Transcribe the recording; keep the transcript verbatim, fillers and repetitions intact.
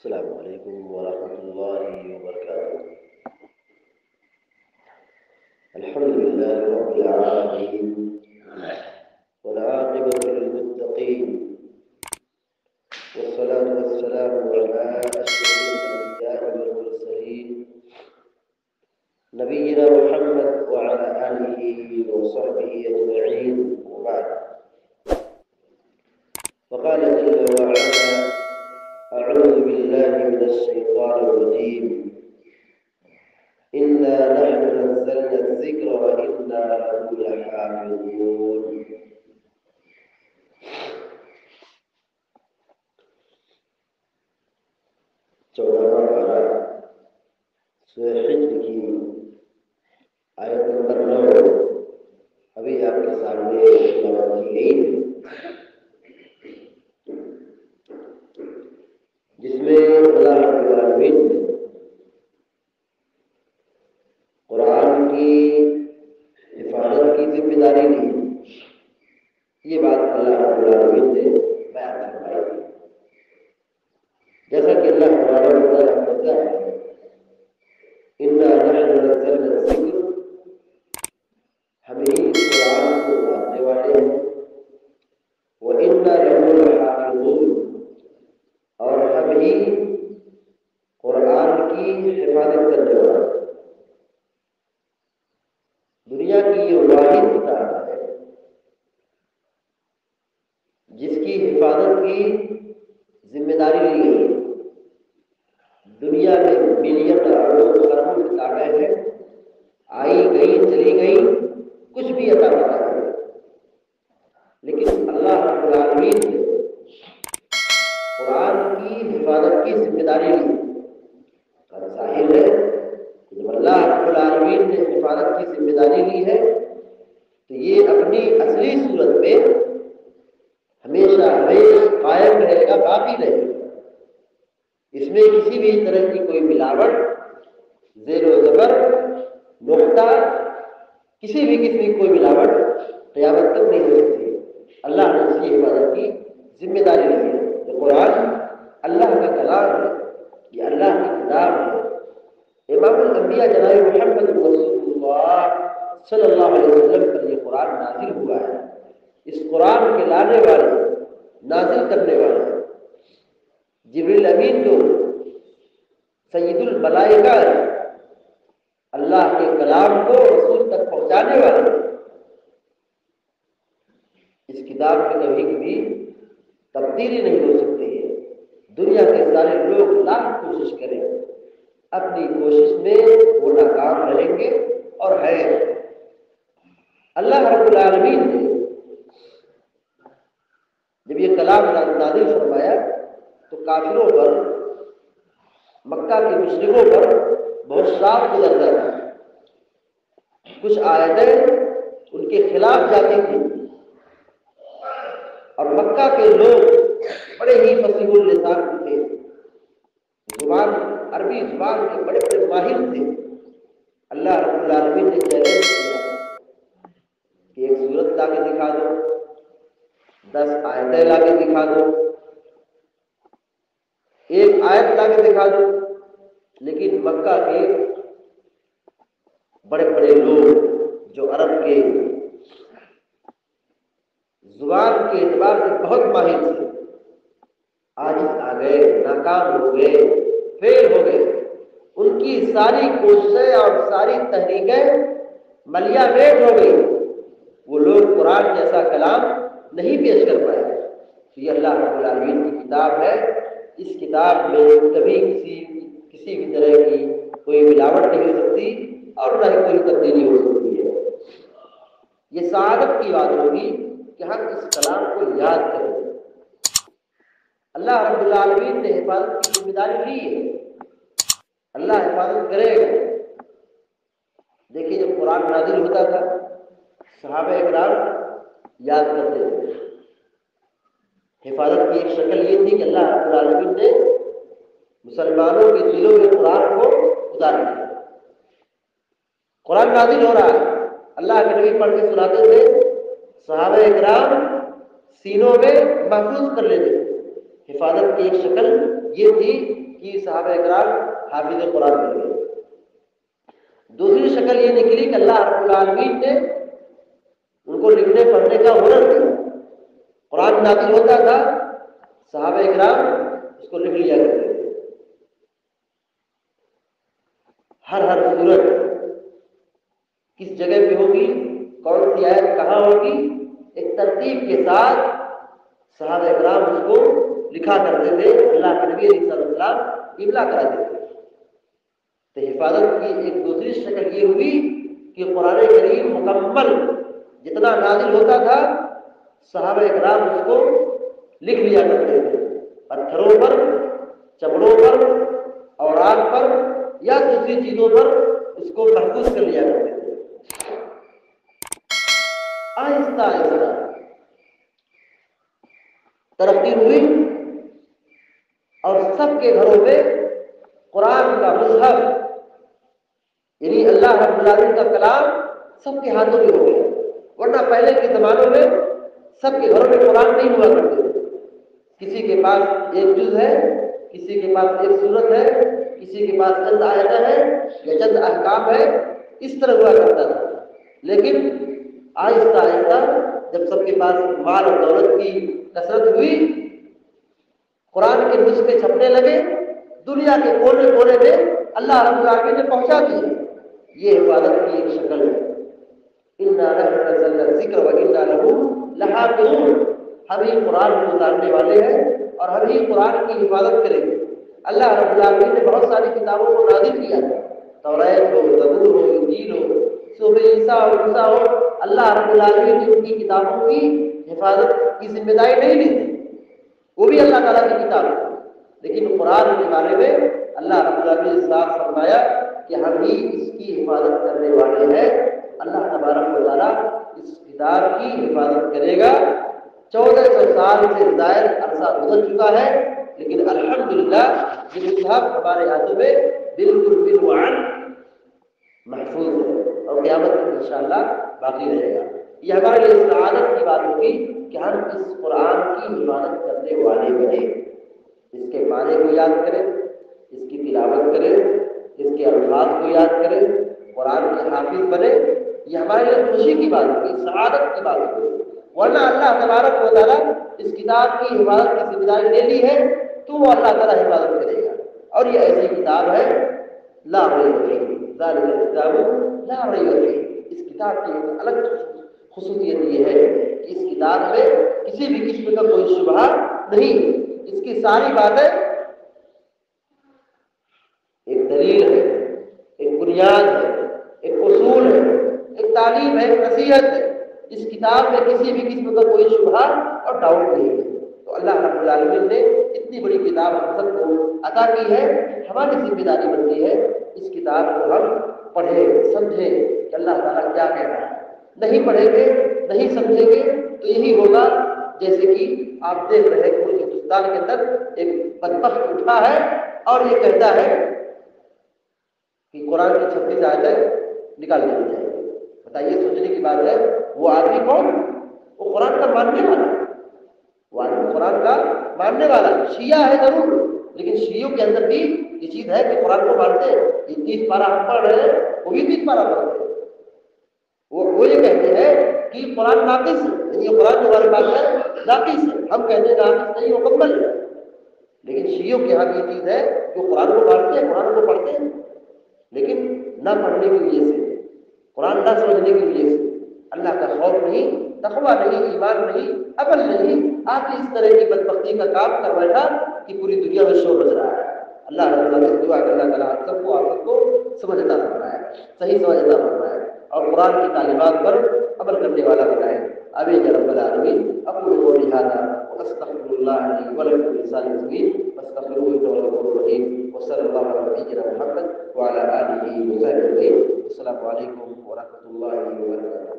السلام علیکم ورحمۃ اللہ وبرکاتہ۔ الحمد للہ رب العالمین والعاقبۃ للمتقین والصلاة والسلام علی اشرف الانبیاء والمرسلین نبینا محمد وعلی آلہ وصحبہ اجمعین وبعد۔ وقال جل وعلا: أعوذ بالله من الشيطان الرجيم إنا نحن نزلنا الذكر وإنا له لحافظون۔ چودہواں پارہ سورہ حجر کی آیت نمبر نو ابھی آپ کے سامنے تلاوت کی گئی ہے، جس میں اللہ رب العالمین نے قرآن کی حفاظت کی ذمہ داری لی ہے۔ یہ بات اللہ رب العالمین نے بیان فرمائی ہے، جیسا کہ اللہ تبارک و تعالیٰ فرماتا ہے: انا نحن نزلنا الذکر، ہم ہی قرآن کو اتارنے والے ہیں، وَإِنَّا لَهُ لَحَافِظُونَ، اور ہم ہی قرآن کی حفاظت کرنے والے۔ دنیا کی یہ واحد کتاب ہے جس کی حفاظت کی ذمہ داری لی گئی ہے۔ دنیا میں ملین اربوں خربوں کتابیں ہیں، آئی گئی چلی گئی، کچھ بھی عطا پتا ہے، لیکن اللہ رب العالمین نے قرآن کی حفاظت کی ذمہ داری لی۔ اور ظاہر ہے کہ جب اللہ رب العالمین نے حفاظت کی ذمہ داری لی ہے تو یہ اپنی اصلی صورت میں ہمیشہ ہمیشہ قائم رہے گا، باقی رہے گا۔ اس میں کسی بھی طرح کی کوئی ملاوٹ، زیر و زبر، نقطہ، کسی بھی قسم کی کوئی ملاوٹ قیامت تک نہیں ہو سکتی۔ اللہ نے اس کی حفاظت کی ذمہ داری لی ہے۔ تو قرآن اللہ کا کلام ہے، یہ اللہ کی کتاب ہے۔ امام الانبیاء جناب محمد رسول اللہ صلی اللہ علیہ وسلم پر یہ قرآن نازل ہوا ہے۔ اس قرآن کے لانے والے، نازل کرنے والے جبریل امین تو سید الملائکہ ہے، اللہ کے کلام کو رسول تک پہنچانے والے۔ اس کتاب کی کبھی کبھی تبدیلی نہیں ہو سکتی ہے۔ دنیا کے سارے لوگ لاکھ کوشش کریں، اپنی کوشش میں وہ ناکام رہیں گے اور ہے۔ اللہ رب العالمین نے جب یہ کلام نازل فرمایا تو کافروں پر، مکہ کے مشرکوں پر بہت صاف گزرتا تھا۔ کچھ آیتیں ان کے خلاف جاتی تھیں اور مکہ کے لوگ بڑے ہی فصیح اللسان تھے، زبان عربی زبان کے بڑے بڑے ماہر تھے۔ اللہ رب العالمین نے چیلنج کیا کہ ایک سورت لا کے دکھا دو، دس آیتیں لا کے دکھا دو، ایک آیت لا کے دکھا دو۔ لیکن مکہ کے بڑے بڑے لوگ جو عرب کے زبان کے اعتبار سے بہت ماہر تھے، عاجز آ گئے، ناکام ہو گئے، فیل ہو گئے۔ ان کی ساری کوششیں اور ساری تحریکیں ملیا میٹ ہو گئی۔ وہ لوگ قرآن جیسا کلام نہیں پیش کر پائے۔ یہ اللہ رب العالمین کی کتاب ہے، اس کتاب میں کبھی کسی کسی بھی طرح کی کوئی ملاوٹ نہیں ہو سکتی اور نہ ہی کوئی تبدیلی ہو سکتی ہے۔ یہ سعادت کی بات ہوگی کہ ہم اس کلام کو یاد کریں۔ اللہ رب العالمین نے حفاظت کی ذمہ داری لی ہے، اللہ حفاظت کرے گا۔ دیکھیے جب قرآن نازل ہوتا تھا صحابہ اکرام یاد کرتے تھے۔ حفاظت کی ایک شکل یہ تھی کہ اللہ رب العالمین نے مسلمانوں کے دلوں میں قرآن کو اتار دیا۔ قرآن نازل ہو رہا ہے، اللہ کے نبی پڑھ کے سناتے تھے، صحابہ اکرام سینوں میں محفوظ کر لیتے تھے، حفاظت کی ایک شکل یہ تھی کہ صحابہ اکرام حافظ قرآن بن گئے۔ دوسری شکل یہ نکلی کہ اللہ رب العالمین نے ان کو لکھنے پڑھنے کا ہنر دیا۔ قرآن نازل ہوتا تھا، صحابہ اکرام اس کو لکھ لیا کرتے تھے۔ ہر ہر سورت کس جگہ پہ ہوگی، کون سی آیت کہاں ہوگی، ایک ترتیب کے ساتھ صحابہ اکرام اس کو لکھا کرتے تھے، اللہ کے نبی علیہ السلام قبلہ کراتے تھے۔ تو حفاظت کی ایک دوسری شکل یہ ہوئی کہ قرآن کریم مکمل جتنا نازل ہوتا تھا صحابہ اکرام اس کو لکھ لیا کرتے تھے، پتھروں پر، چمڑوں پر، اوراق پر یا دوسری چیزوں پر اس کو محفوظ کر لیا کرتے تھے۔ آہستہ آہستہ ترقی ہوئی اور سب کے گھروں میں قرآن کا مصحف یعنی اللہ رب العالمین کا کلام سب کے ہاتھوں میں ہو گیا۔ ورنہ پہلے کے زمانوں میں سب کے گھروں میں قرآن نہیں ہوا کرتے تھے، کسی کے پاس ایک جز ہے، کسی کے پاس ایک سورت ہے، کسی کے پاس چند آیتیں ہیں یا چند احکام ہے، اس طرح ہوا کرتا تھا۔ لیکن آہستہ آہستہ جب سب کے پاس مال اور دولت کی کثرت ہوئی، قرآن کے نسخے چھپنے لگے، دنیا کے کونے کونے میں اللہ رب العالمین نے پہنچا دیے۔ یہ حفاظت کی ایک شکل ہے۔ اِنَّا نَحْنُ نَزَّلْنَا الذِّكْرَ وَإِنَّا لَهُ لَحَافِظُونَ، ہم ہی قرآن کو اتارنے والے ہیں اور ہم ہی قرآن کی حفاظت کریں گے۔ اللہ رب العالمین نے بہت ساری کتابوں کو نازل کیا، توریت ہو، زبور ہو، انجیل ہو، صحف عیسیٰ ہو، موسیٰ ہو، اللہ رب العالمین نے ان کی کتابوں کی حفاظت کی ذمہ داری نہیں لی تھی، وہ بھی اللہ تعالیٰ کی کتاب ہے۔ لیکن قرآن کے بارے میں اللہ رب العالمین نے صاف فرمایا کہ ہم ہی اس کی حفاظت کرنے والے ہیں۔ اللہ تبارک و تعالیٰ اس کتاب کی حفاظت کرے گا۔ چودہ سو سال سے زائد عرصہ گزر چکا ہے، لیکن الحمدللہ یہ مصحف ہمارے ہاتھوں میں بالکل بالوعد محفوظ ہے اور قیامت تک انشاءاللہ باقی رہے گا۔ یہ ہمارے لیے سعادت کی بات ہوگی کہ ہم اس قرآن کی حفاظت کرنے والے بنے، اس کے معنی کو یاد کریں، اس کی تلاوت کریں، اس کے الفاظ کو یاد کریں، قرآن کے حافظ بنے۔ یہ ہمارے لیے خوشی کی بات ہوگی، سعادت کی بات ہوگی۔ ورنہ اللہ تبارک و تعالیٰ اس کتاب کی حفاظت کی ذمہ داری لے لی ہے تو وہ اللہ تعالیٰ حفاظت کرے گا۔ اور یہ ایسی کتاب ہے لا ریب فیہ، ذالک الکتاب لا ریب فیہ۔ اس کتاب کی ایک الگ خصوصیت یہ ہے کہ اس کتاب میں کسی بھی قسم کا کوئی شبہہ نہیں، اس کی ساری باتیں ایک دلیل ہے، ایک بنیاد ہے، ایک اصول ہے، ایک تعلیم ہے، ایک نصیحت ہے۔ اس کتاب میں کسی بھی قسم کا کوئی شبہہ اور ڈاؤٹ نہیں ہے۔ تو اللہ رب العالمین نے اتنی بڑی کتاب ہم سب کو عطا کی ہے، ہماری ذمہ داری بنتی ہے اس کتاب کو ہم پڑھیں، سمجھیں کہ اللہ تعالیٰ کیا کہہ رہا ہے۔ نہیں پڑھیں گے، نہیں سمجھیں گے تو یہی ہوگا جیسے کہ آپ دیکھ رہے ہیں کہ ہندوستان کے اندر ایک بدبخت اٹھا ہے اور یہ کہتا ہے کہ قرآن کی چھبیس آیتیں نکال دی جائیں۔ بتائیے، سوچنے کی بات ہے، وہ آدمی کون؟ وہ قرآن کا ماننے والا، وہ آدمی قرآن کا ماننے والا شیعہ ہے ضرور، لیکن شیعوں کے اندر بھی یہ چیز ہے کہ قرآن کو مانتے ہیں۔ یہ تیس پارہ ہم پڑھ رہے ہیں، وہ بھی تیس پارہ پڑھتے ہیں۔ وہ وہ یہ کہتے ہیں کہ قرآن ناقص ہے، یعنی یہ قرآن جو ہمارے پاس ہے ناقص ہے۔ ہم کہتے ہیں ناقص نہیں، مکمل ہے۔ لیکن شیعوں کے یہاں یہ چیز ہے کہ قرآن کو مانتے ہیں، قرآن کو پڑھتے ہیں، لیکن نہ پڑھنے کی وجہ سے، قرآن نہ سمجھنے کی وجہ سے، اللہ کا خوف نہیں، تقویٰ نہیں، ایمان نہیں، عمل نہیں، آپ اس طرح کی بدبختی کا کام کر بیٹھا کہ پوری دنیا میں شور مچ رہا ہے۔ اللہ رب العالمین سے دعا کہ اللہ تعالیٰ آپ سب کو آپ سب کو سمجھ عطا فرمائے، صحیح سمجھ عطا فرمائے اور قرآن کی تعلیمات پر عمل کرنے والا بنائے۔ آمین یا رب العالمین۔ اقول قولی ھذا واستغفر اللہ لی ولکم ولسائر المسلمین فاستغفروہ انہ هو الغفور الرحیم۔ وصلی اللہ علی نبینا محمد وعلی آلہ وصحبہ اجمعین۔ السلام علیکم ورحمۃ اللہ وبرکاتہ۔